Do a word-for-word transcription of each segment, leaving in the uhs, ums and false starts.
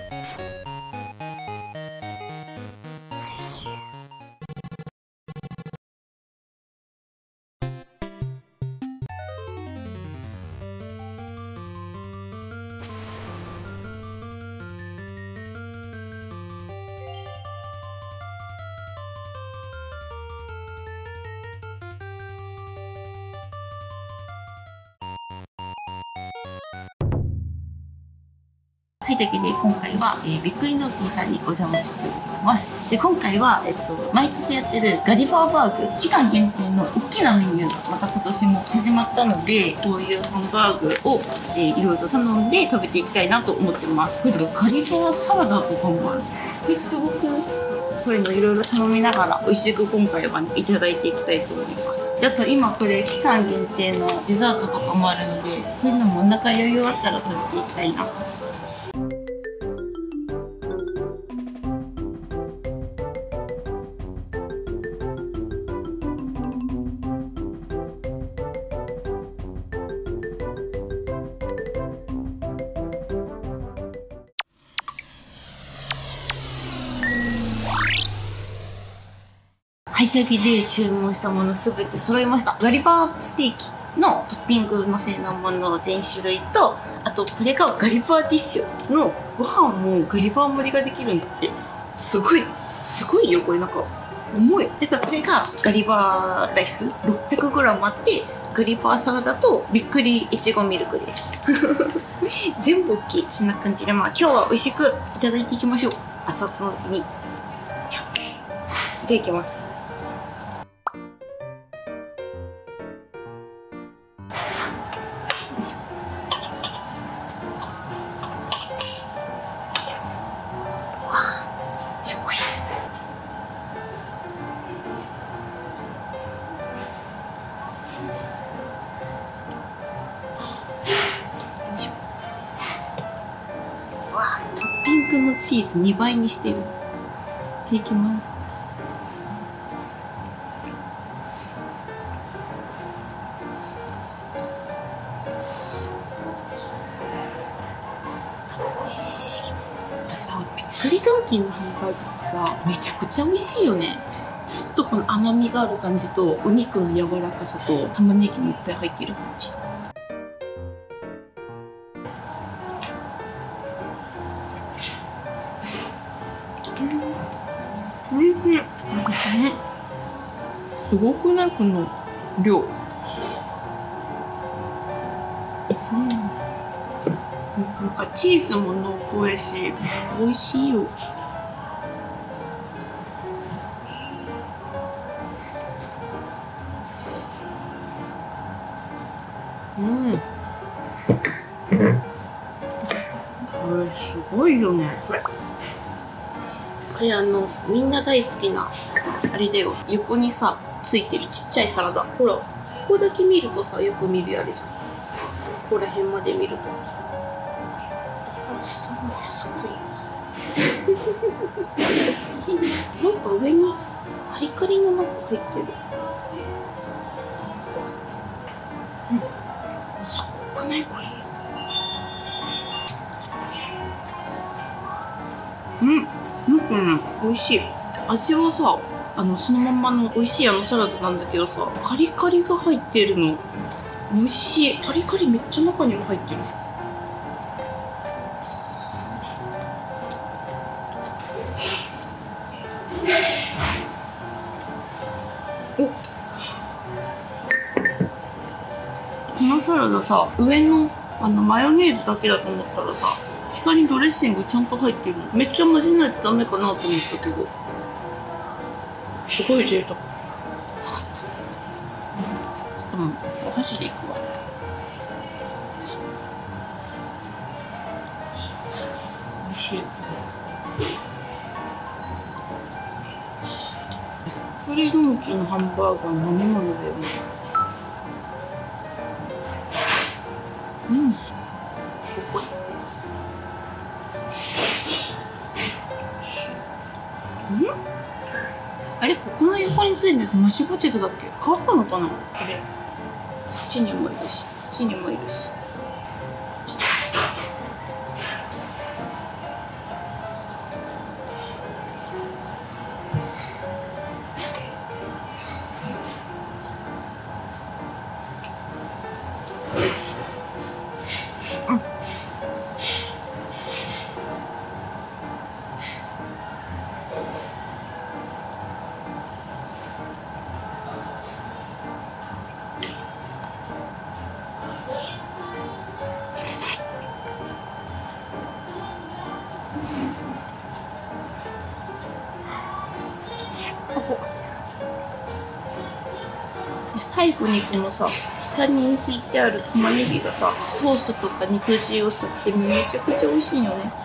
はい、というわけで今回は、えー、びっくり農協さんにお邪魔しております。で、今回は、えっと、毎年やってるガリバーバーグ、期間限定の大きなメニューがまた今年も始まったので、こういうハンバーグを、えー、いろいろと頼んで食べていきたいなと思ってます。これガリバーサラダとかもある。これすごく、こういうのいろいろ頼みながら美味しく今回はね、いただいていきたいと思います。あと今これ期間限定のデザートとかもあるので、こういうのもお腹余裕あったら食べていきたいな。はい、というわけで注文したものすべて揃いました。ガリバーステーキのトッピングのせのもの全種類と、あとこれがガリバーディッシュのご飯もガリバー盛りができるんだって。すごい、すごいよ、これなんか重い。で、これがガリバーライス ろっぴゃくグラム あって、ガリバーサラダとびっくりいちごミルクです。全部大きい。そんな感じで、まあ今日は美味しくいただいていきましょう。熱々のうちに。じゃあ、いただきます。トッピングのチーズにばいにしてる。いただきます。美味しい。やっぱさ、びっくりドンキーのハンバーグってさ、めちゃくちゃ美味しいよね。ちょっとこの甘みがある感じと、お肉の柔らかさと、玉ねぎもいっぱい入ってる感じ。おいしい。すごくないこの量。うん。なんかチーズも濃厚やし、美味しいよ。うん。これすごいよね。これ。これあの、みんな大好きな、あれだよ。横にさ、ついてるちっちゃいサラダ。ほら、ここだけ見るとさ、よく見るやれじゃん。ここら辺まで見ると。あ、下まですごい。なんか上にカリカリのなんか入ってる。うん。すごくないこれ。うん。なんかね、美味しい。味はさ、あの、そのまんまの美味しいあのサラダなんだけどさ、カリカリが入ってるの。美味しい。カリカリめっちゃ中にも入ってる。お、このサラダさ、上のあのマヨネーズだけだと思ったらさ、下にドレッシングちゃんと入ってるの。めっちゃ混ぜないとダメかなと思ったけど、すごい贅沢。うん、お箸でいくわ。美味しい。びっくりドンキーのハンバーガー飲み物だよね。うん。ここ。うん？あれ、ここの横についてるマッシュポテトだっけ？変わったのかな？あれ。こっちにもいるし、こっちにもいるし。 最後にこのさ、下に引いてある玉ねぎがさ、ソースとか肉汁を吸ってめちゃくちゃ美味しいよね。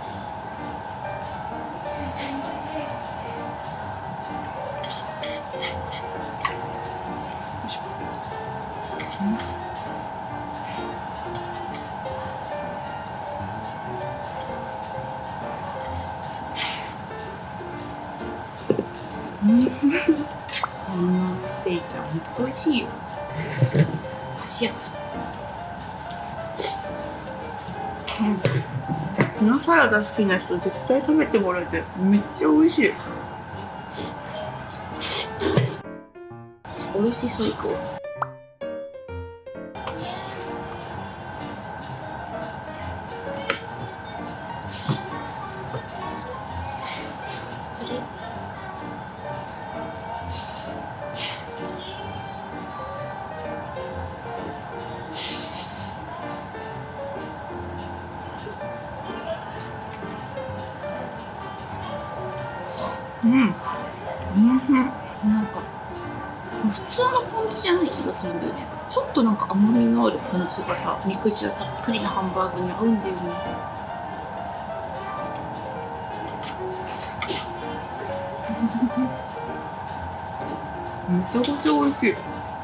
うん、こんなステーキはほんと美味しいよ。箸休め。うん。このサラダ好きな人絶対食べてもらいたい。めっちゃ美味しい。おろしそいこう。失礼。うん、うん、なんか普通のポン酢じゃない気がするんだよね。ちょっとなんか甘みのあるポン酢がさ、肉汁たっぷりなハンバーグに合うんだよね。めちゃくちゃ美味しい。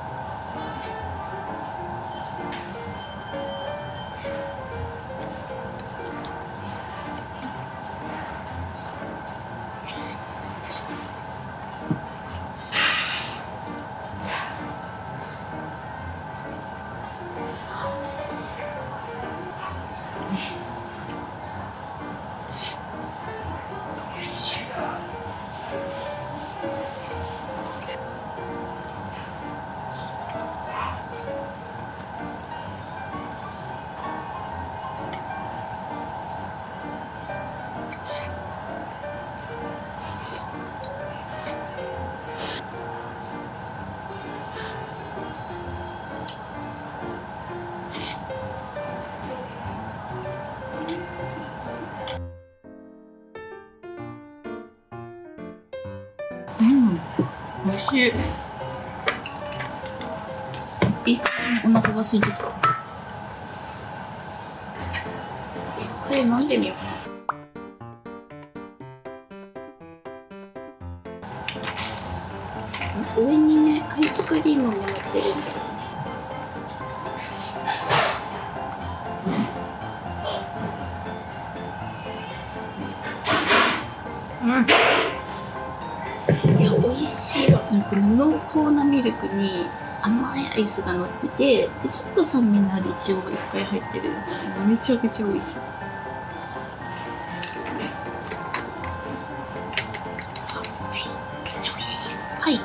うん、美味しい。いい感じにお腹が空いてきた。これ飲んでみようかな。上にね、アイスクリームも乗ってるんだよね。うん。いや、美味しいわ。なんか濃厚なミルクに甘いアイスが乗ってて、でちょっと酸味のあるイチゴがいっぱい入ってる。めちゃくちゃ美味しい。ぜひ、めっちゃ美味しいです。はい、はい。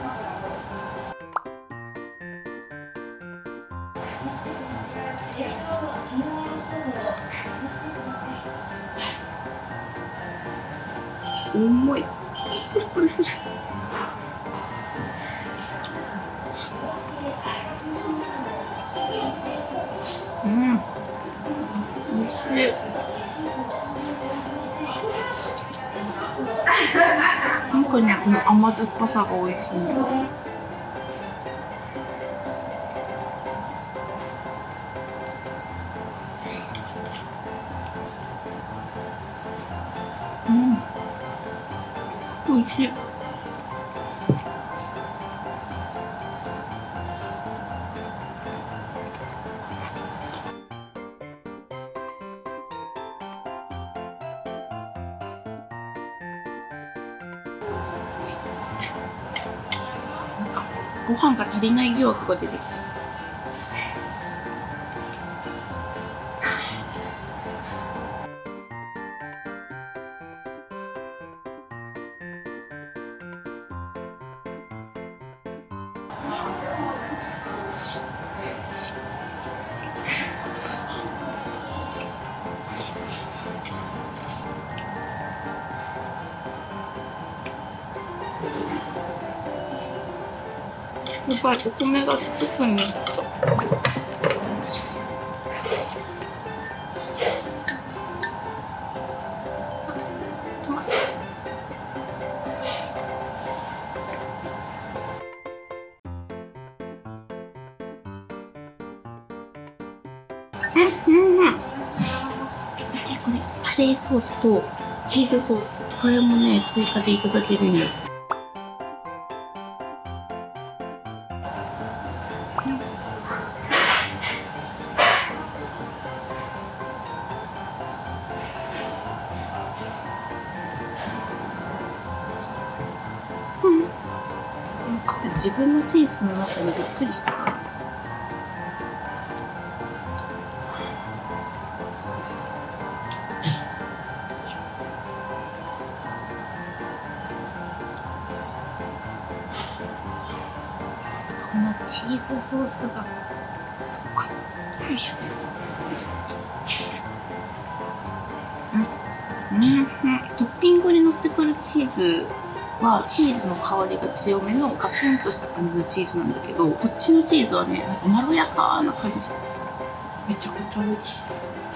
重い。プルプルする。うん、美味しい。なんかね、この甘酸っぱさが美味しいね。うん、美味しい。なんかご飯が足りない疑惑が出てきた。やっぱりお米がつつくんね。 レーソースとチーズソース、これもね追加でいただけるんよ。自分のセンスのなさにびっくりしたな。このチーズソースがすっごい。よいしょ。うん、うん、トッピングに乗ってくるチーズはチーズの香りが強めのガツンとした感じのチーズなんだけど、こっちのチーズはね、なんかまろやかな感じ。めちゃくちゃ美味しい。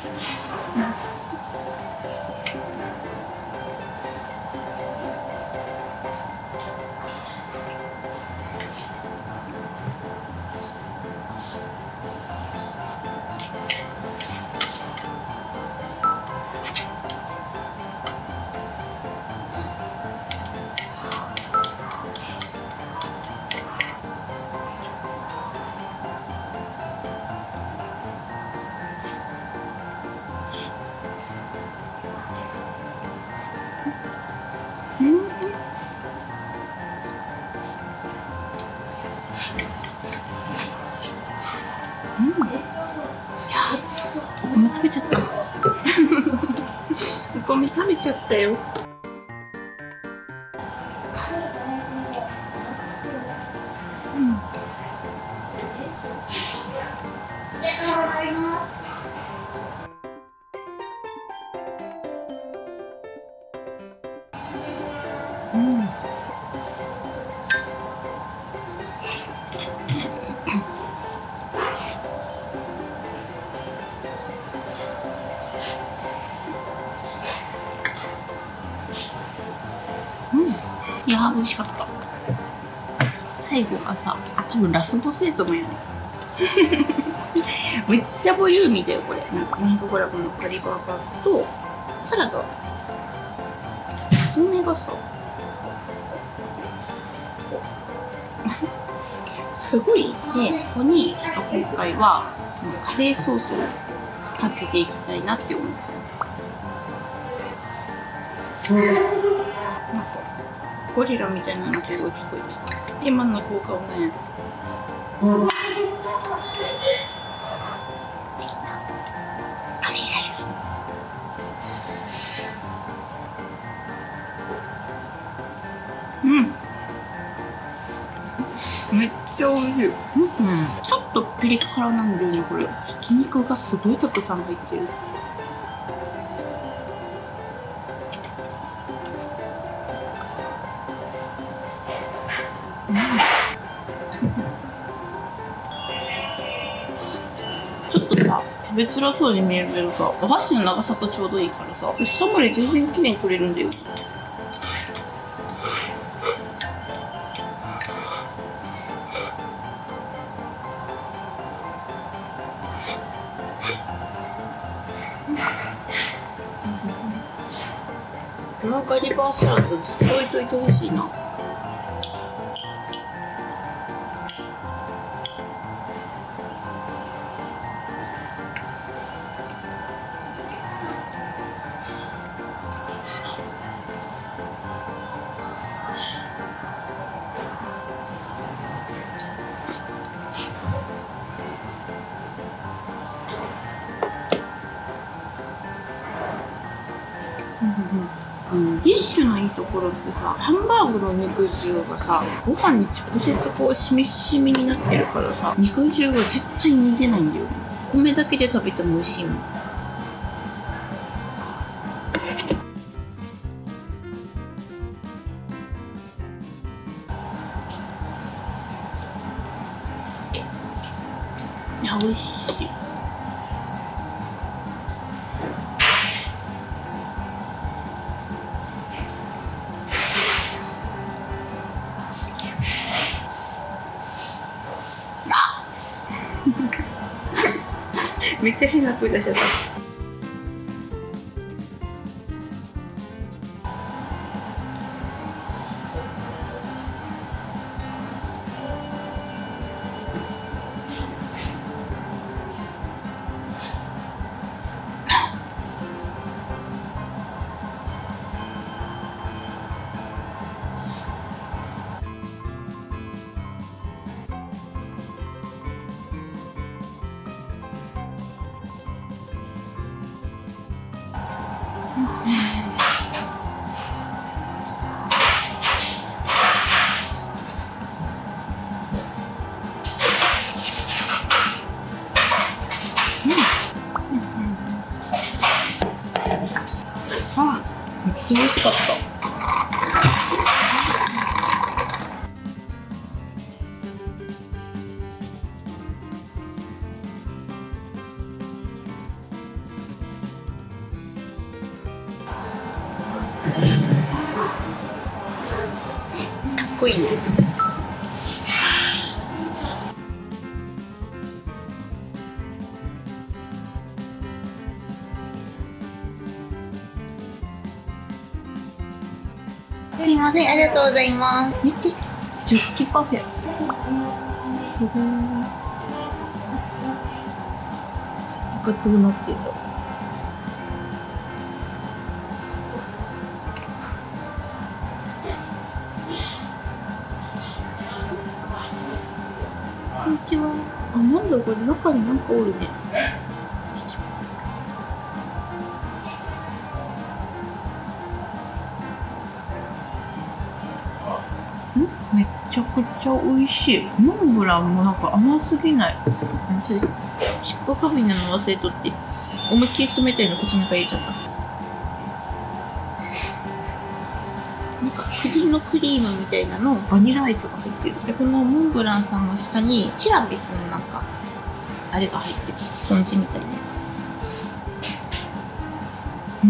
お米食べちゃった。お米食べちゃったよ。うん。ありがとうございます。うん。いやー美味しかった。最後がさ、多分ラスボスやと思うよね。めっちゃボリューミーだよこれ。なんか よんひゃくグラム のカリバーガーとサラダ。梅がさ、すごい。で、ここにちょっと今回はカレーソースをかけていきたいなって思う。なんかゴリラみたいなのが聞こえた。今の効果をね。できた。カレーライス。うん。めっちゃ美味しい。うん。ちょっとピリ辛なんだよねこれ。ひき肉がすごいたくさん入ってる。ちょっとさ、食べづらそうに見えるけどさ、お箸の長さとちょうどいいからさ、下まで全然綺麗に取れるんだよ。このガリバーサラダずっと置いといてほしいな。うん、ディッシュのいいところってさ、ハンバーグの肉汁がさ、ご飯に直接こうしみしみになってるからさ、肉汁が絶対逃げないんだよ。米だけで食べても美味しいもん。いや、美味しい。めっちゃ変な声出しちゃった。 あ、めっちゃ美味しかった。かっこいいね。すいません、ありがとうございます。見て、ジョッキパフェ。すごい。中どうなってるんだろう。こんにちは。あ、なんだこれ、中になんかおるね。めっちゃくちゃ美味しい。モンブランもなんか甘すぎない。ちょっと四角カビなの忘れとって、思いっきり冷たいの口の中入れちゃった。なんか栗のクリームみたいなのバニラアイスが入ってる。で、このモンブランさんの下にティラミスのなんかあれが入ってる。スポンジみたいなやつ。ん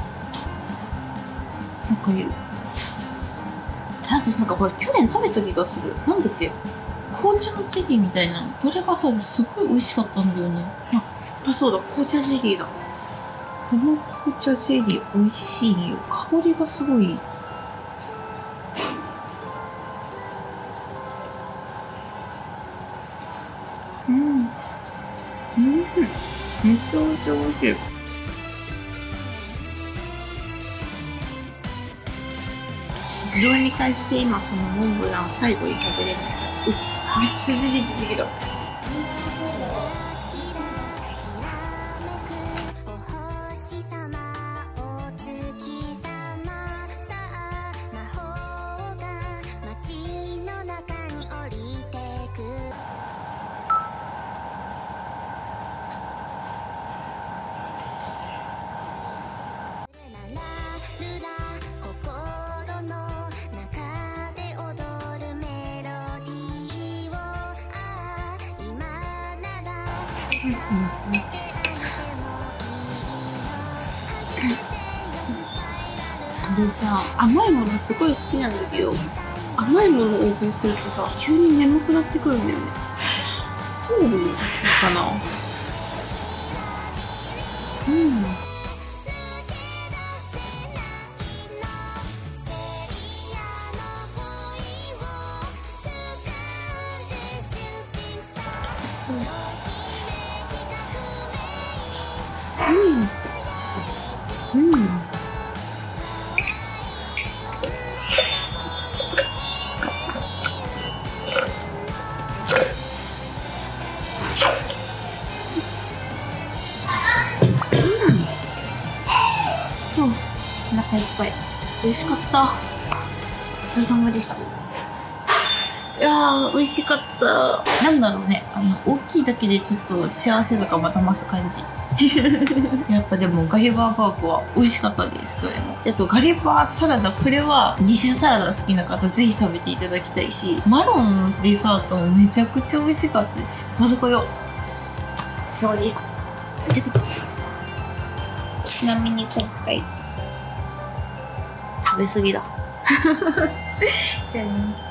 なんかいる。私なんかこれ去年食べた気がする。なんだっけ、紅茶のゼリーみたいなの。これがさ、すごい美味しかったんだよね。あ、あ、そうだ、紅茶ゼリーだ。この紅茶ゼリー美味しいよ。香りがすごい。うん。うん。めっちゃめちゃ美味しい。どうにかして今このモンブランを最後に食べれないから。うっ、めっちゃ出てきてきた。でさ、甘いものすごい好きなんだけど、甘いものを多くするとさ、急に眠くなってくるんだよね。どうなのかな。うん。うん。うん。お腹いっぱい。美味しかった。ごちそうさまでした。いやー、美味しかった。なんだろうね。あの、大きいだけでちょっと幸せ度がまた増す感じ。やっぱでもガリバーバーグは美味しかったです。それも。あとガリバーサラダ、これはディッシュサラダ好きな方ぜひ食べていただきたいし、マロンのデザートもめちゃくちゃ美味しかった。まずこよう。そうです。ちなみに今回食べ過ぎだ。じゃあね。